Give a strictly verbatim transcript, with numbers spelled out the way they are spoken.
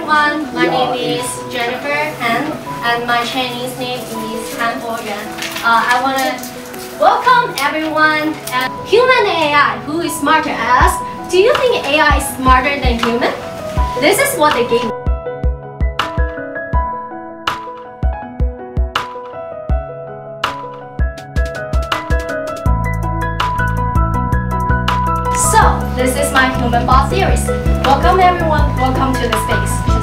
everyone, my name is Jennifer Han and my Chinese name is Han Boyuan. Uh, I want to welcome everyone. Uh, human and A I, who is smarter? I asked, do you think A I is smarter than human? This is what they gave me. So, this is my human boss series. Welcome everyone, welcome to the space.